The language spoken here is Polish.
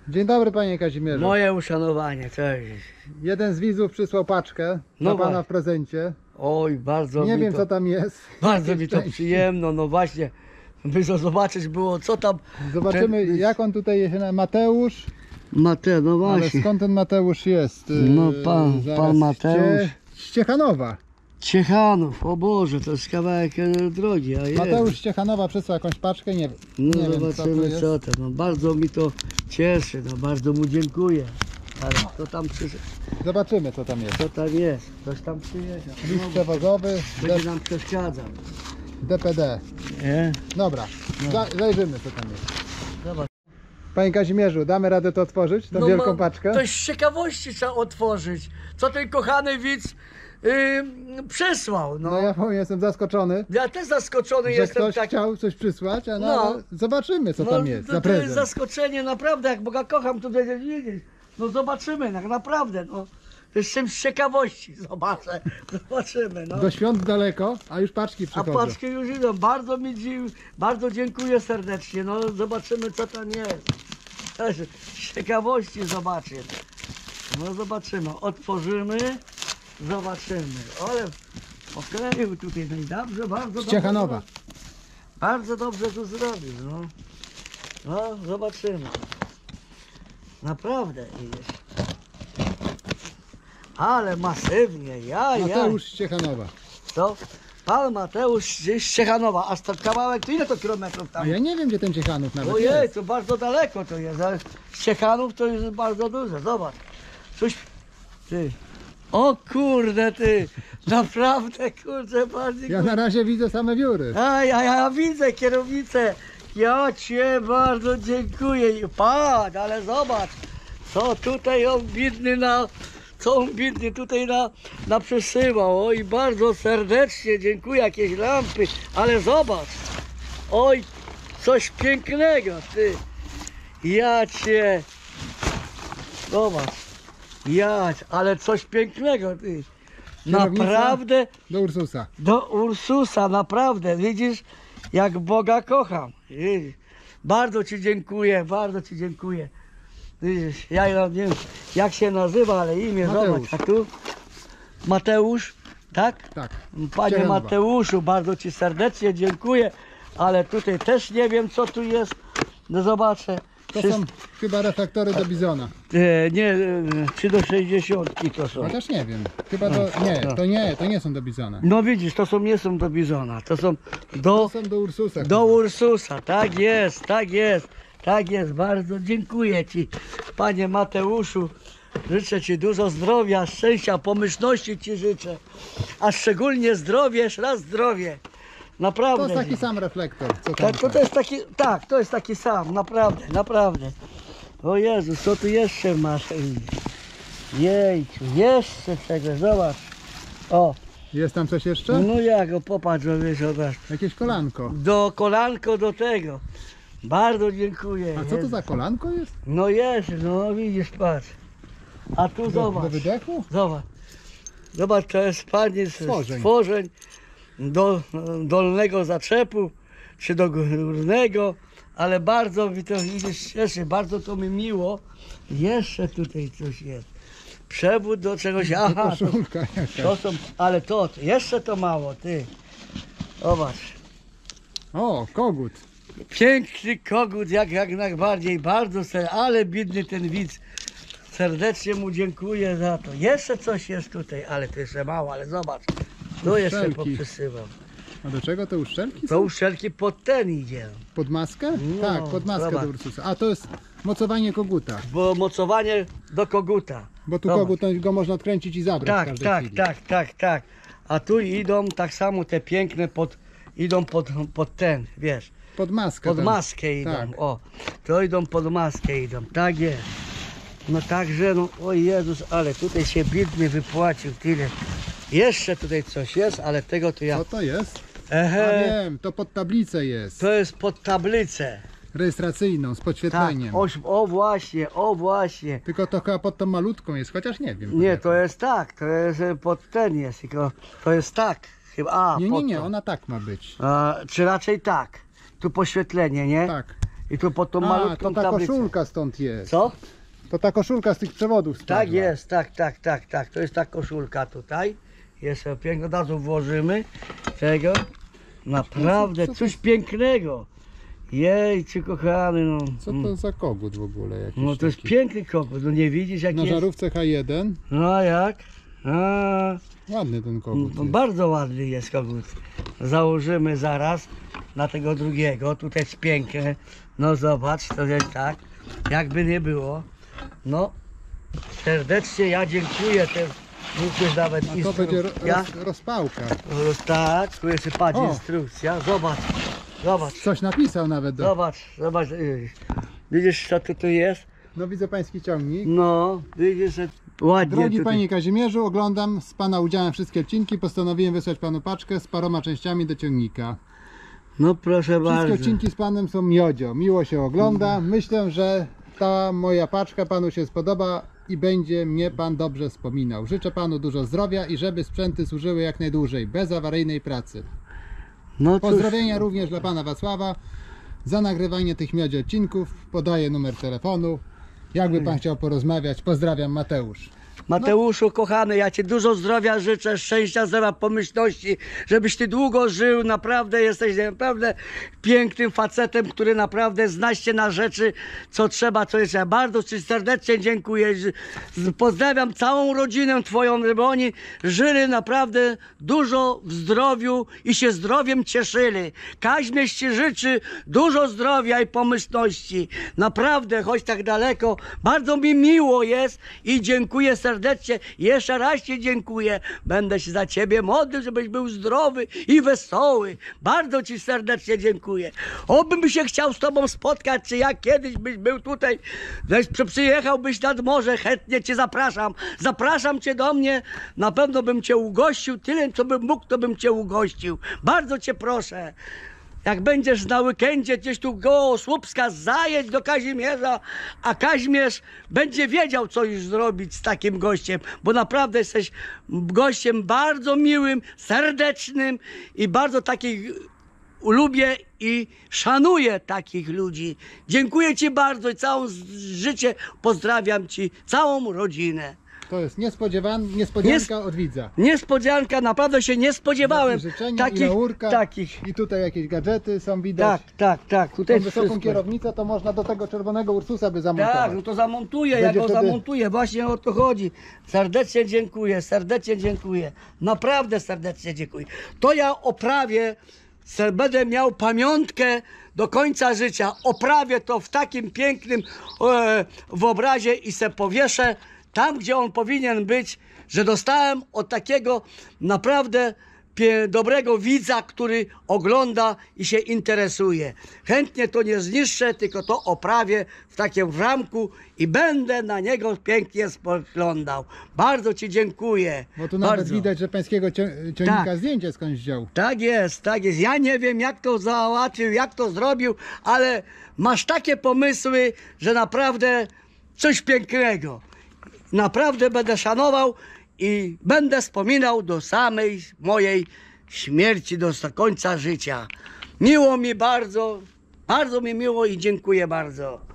Dzień dobry, panie Kazimierzu. Moje uszanowanie, cześć. Jeden z widzów przysłał paczkę No dla pana właśnie. w prezencie. Oj, bardzo Nie mi wiem to, co tam jest. bardzo mi to Szczęście. przyjemno, no właśnie, by to zobaczyć było, co tam. Zobaczymy jak on tutaj jest. Mateusz. Mateusz, no Ale właśnie. skąd ten Mateusz jest? No pan Zaraz. Mateusz. Z Ciechanowa. Ciechanów, o Boże, to jest kawałek drogi, a jest. Mateusz z Ciechanowa przysłał jakąś paczkę, nie wiem. No nie wiem co to zobaczymy jest. co to, no bardzo mi to cieszy, no bardzo mu dziękuję. Ale kto tam przyszedł, Zobaczymy co tam jest. co tam jest, ktoś tam przyjechał. List No, przewozowy będzie nam przeszkadzał, DPD. nie? Dobra, No. zajrzymy co tam jest. Zobacz. Panie Kazimierzu, damy radę to otworzyć? Tą wielką paczkę? To z ciekawości trzeba otworzyć, co ten kochany widz przesłał. No ja powiem, jestem zaskoczony, Ja też zaskoczony że jestem ktoś tak. chciał coś przysłać, a No. ale zobaczymy co tam jest za to jest prezent. zaskoczenie, naprawdę, jak Boga kocham, to będę wiedzieć. No zobaczymy, tak naprawdę, no. To jest czymś z ciekawości, zobaczymy, no. Do świąt daleko, a już paczki A przychodzą. paczki już idą, bardzo dziękuję serdecznie, no zobaczymy co tam jest. Też z ciekawości zobaczymy. No zobaczymy, otworzymy, zobaczymy. Ale okleił tutaj, no i dobrze, bardzo Z dobrze. Ciechanowa. Bardzo dobrze tu zrobił, no. No, zobaczymy. Naprawdę idziesz. Ale masywnie, ja. Mateusz z Ciechanowa. To pan Mateusz z Ciechanowa, aż to kawałek, to ile to kilometrów A tam? ja nie wiem gdzie ten Ciechanów nawet Ojej, jest. to bardzo daleko to jest, ale z Ciechanów to jest bardzo duże, zobacz. Coś, ty. O kurde ty, naprawdę kurde, bardziej. Ja na razie widzę same wióry. Ja widzę kierownicę. Ja cię bardzo dziękuję. Pan, ale zobacz, co tutaj on biedny tutaj na przesyłał. Oj, bardzo serdecznie dziękuję, jakieś lampy, ale zobacz. Oj, coś pięknego, ty. Ja cię. Zobacz. Ale coś pięknego, ty. Kierownica? Naprawdę. Do Ursusa. Do Ursusa, naprawdę, widzisz, jak Boga kocham. Widzisz? Bardzo Ci dziękuję, bardzo Ci dziękuję. Widzisz, ja nie wiem jak się nazywa, ale imię, Mateusz. zobacz, a tu Mateusz, tak? Tak. Panie Ciechanowa. Mateuszu, bardzo Ci serdecznie dziękuję, ale tutaj też nie wiem co tu jest, no zobaczę. To są chyba reflektory do Bizona. Nie, 3 do 60 to są. Chociaż nie wiem. Chyba to nie są do Bizona. No widzisz, nie są do Bizona, to są To są do Ursusa. do Ursusa, tak jest, tak jest, bardzo dziękuję Ci, Panie Mateuszu, życzę Ci dużo zdrowia, szczęścia, pomyślności Ci życzę, a szczególnie zdrowie, jeszcze raz zdrowie, naprawdę. To jest taki sam reflektor. Co tam To jest taki, tak, to jest taki sam, naprawdę. O Jezus, co tu jeszcze masz? Jejciu, jeszcze czegoś, zobacz, o, Jest tam coś jeszcze? no jak, o, popatrz, zobacz. Jakieś kolanko. Do kolanko do tego. Bardzo dziękuję. A co to za kolanko jest? No jest, no widzisz, patrz. A tu Do zobacz. wydechu? Zobacz, to jest panie z Stworzeń. stworzeń do dolnego zaczepu, czy do górnego, ale bardzo mi to widzisz, cieszy, bardzo to mi miło. Jeszcze tutaj coś jest. Przewód do czegoś, aha, Koszulka jakaś. to są, ale jeszcze to mało, ty. Zobacz. O, kogut. Piękny kogut, jak najbardziej, bardzo ale biedny ten widz. Serdecznie mu dziękuję za to. Jeszcze coś jest tutaj, ale to jeszcze mało, ale zobacz. Tu jeszcze Uszczelki. poprzesyłam. A do czego te uszczelki To są? uszczelki pod ten idzie. Pod maskę? No, Tak, pod maskę zobacz. do Ursusa. A to jest mocowanie koguta. Bo mocowanie do koguta. Bo tu Zobacz. kogut to go można odkręcić i zabrać w Tak, każdej chwili. tak. A tu idą tak samo te piękne idą pod ten, wiesz. Pod maskę. Pod tam. maskę idą, Tak. o. To idą pod maskę idą, tak jest. No także, no o Jezus, ale tutaj się biedny wypłacił tyle. Jeszcze tutaj coś jest, ale tego to ja... Co to jest? A Ehe, wiem, to pod tablicę jest. to jest pod tablicę. Rejestracyjną, z Tak, podświetleniem. o właśnie. Tylko to chyba pod tą malutką jest, chociaż nie wiem. Nie, jaką. to jest tak, to jest pod ten jest, tylko to jest tak. Chyba, Nie, pod nie, to. ona tak ma być. Czy raczej tak. Tu poświetlenie, nie? Tak. I tu pod tą A, malutką to ta tablicą. koszulka stąd jest. Co? To ta koszulka z tych przewodów spadła. Tak jest, tak. To jest ta koszulka tutaj. Jest piękno, od razu włożymy tego. Naprawdę Co to coś pięknego. Jejcie kochany, no. Co to za kogut w ogóle jakiś No to jest taki? piękny kogut, no nie widzisz jak Na jest? żarówce H1. No a jak? A, Ładny ten kogut no, jest. bardzo ładny jest kogut. Założymy zaraz na tego drugiego. Tutaj jest piękne. No zobacz, to jest tak. Jakby nie było. No serdecznie ja dziękuję też. Jest nawet A to będzie instrukcja. rozpałka. Tak, tu jest patrz O. instrukcja. Zobacz. Zobacz. Coś napisał nawet. Zobacz. Widzisz co tu jest? No widzę pański ciągnik. No, widzisz, że ładnie Drogi tutaj. panie Kazimierzu, oglądam z pana udziałem wszystkie odcinki. Postanowiłem wysłać panu paczkę z paroma częściami do ciągnika. No proszę Wszystkie bardzo. odcinki z panem są miodzio. Miło się ogląda. Myślę, że ta moja paczka panu się spodoba i będzie mnie pan dobrze wspominał. Życzę panu dużo zdrowia i żeby sprzęty służyły jak najdłużej, bez awaryjnej pracy. No cóż, Pozdrowienia również dla pana Wacława. Za nagrywanie tych miodzie odcinków podaję numer telefonu. Jakby pan chciał porozmawiać, pozdrawiam, Mateusz. Mateuszu kochany, ja ci dużo zdrowia życzę, szczęścia, zdrowia, pomyślności, żebyś ty długo żył, naprawdę jesteś naprawdę pięknym facetem, który naprawdę zna się na rzeczy, co trzeba, co jest. Ja bardzo ci serdecznie dziękuję, pozdrawiam całą rodzinę twoją, żeby oni żyli naprawdę dużo w zdrowiu i się zdrowiem cieszyli. Kaźmierz ci życzy dużo zdrowia i pomyślności, naprawdę, choć tak daleko, bardzo mi miło jest i dziękuję serdecznie, jeszcze raz ci dziękuję, będę się za ciebie modlił, żebyś był zdrowy i wesoły, bardzo ci serdecznie dziękuję. Obym się chciał z tobą spotkać, czy jak kiedyś byś był tutaj, przyjechałbyś nad morze, chętnie cię zapraszam cię do mnie, na pewno bym cię ugościł, tyle co bym mógł, to bym cię ugościł, bardzo cię proszę. Jak będziesz na weekendzie gdzieś tu koło Słupska, zajedź do Kazimierza, a Kazimierz będzie wiedział, co już zrobić z takim gościem, bo naprawdę jesteś gościem bardzo miłym, serdecznym i bardzo takich lubię i szanuję takich ludzi. Dziękuję ci bardzo i całe życie pozdrawiam ci, całą rodzinę. To jest niespodzianka od widza. Niespodzianka, naprawdę się nie spodziewałem Życzenia i laurka. takich. I tutaj jakieś gadżety są widać. Tak. Tutaj Tą wysoką wszystko. kierownicę to można do tego czerwonego Ursusa by zamontować. Tak, no to zamontuję, ja Będzie go wtedy- zamontuję, właśnie o to chodzi. Serdecznie dziękuję. Naprawdę serdecznie dziękuję. To ja oprawię, będę miał pamiątkę do końca życia. Oprawię to w takim pięknym w obrazie i se powieszę tam, gdzie on powinien być, że dostałem od takiego naprawdę dobrego widza, który ogląda i się interesuje. Chętnie to nie zniszczę, tylko to oprawię w takim ramku i będę na niego pięknie spoglądał. Bardzo ci dziękuję. Bo tu nawet bardzo. widać, że pańskiego ciągnika Tak. zdjęcie skądś wziął. Tak jest. Ja nie wiem, jak to załatwił, jak to zrobił, ale masz takie pomysły, że naprawdę coś pięknego. Naprawdę będę szanował i będę wspominał do samej mojej śmierci, do końca życia. Miło mi bardzo mi miło i dziękuję bardzo.